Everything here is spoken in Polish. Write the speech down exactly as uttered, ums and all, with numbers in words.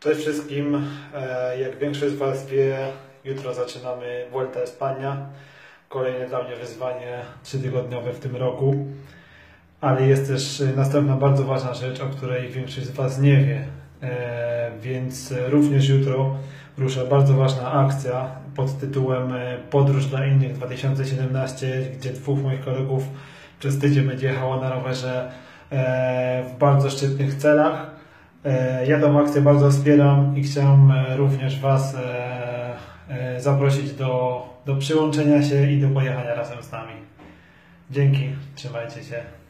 Cześć wszystkim. Jak większość z Was wie, jutro zaczynamy Vuelta a España. Kolejne dla mnie wyzwanie trzytygodniowe w tym roku. Ale jest też następna bardzo ważna rzecz, o której większość z Was nie wie. Więc również jutro rusza bardzo ważna akcja pod tytułem Podróż dla innych dwa tysiące siedemnaście, gdzie dwóch moich kolegów przez tydzień będzie jechało na rowerze w bardzo szczytnych celach. Ja tą akcję bardzo wspieram i chciałem również Was zaprosić do, do przyłączenia się i do pojechania razem z nami. Dzięki, trzymajcie się.